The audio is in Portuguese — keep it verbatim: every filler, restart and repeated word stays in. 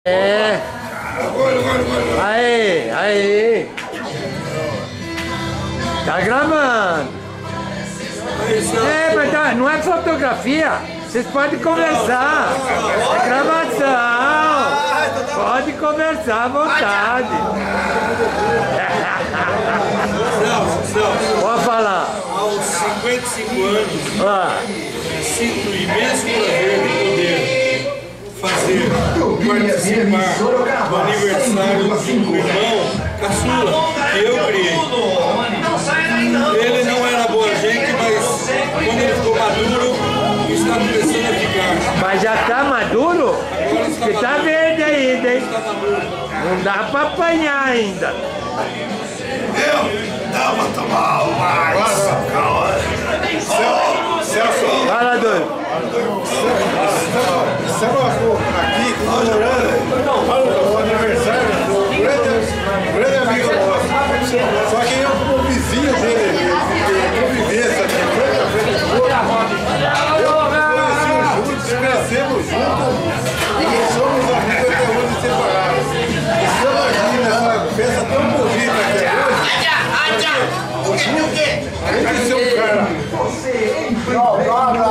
É. Aí, aí. Tá gravando. É, mas tá, não é fotografia. Vocês podem conversar. É gravação. Pode conversar à vontade. Celso, Celso. Pode falar. Aos cinquenta e cinco anos, Ah. sinto o imenso prazer de poder fazer, participar do aniversário do meu irmão caçula, que eu criei. Ele não era boa gente, mas quando ele ficou maduro, está começando a ficar. Mas já tá maduro? Agora está Porque tá maduro. verde ainda, hein? Está maduro. Não dá pra apanhar ainda. Eu dá pra tomar mais. Celso, Fala, doido. Celso aqui comemorando o aniversário do grande, grande amigo nosso. Só que eu, como vizinho dele, de convivência aqui, frente a frente do outro, eu conheci juntos, crescemos juntos e somos amigos até hoje separados. Estamos aqui nessa festa tão bonita que é hoje. Além de ser um cara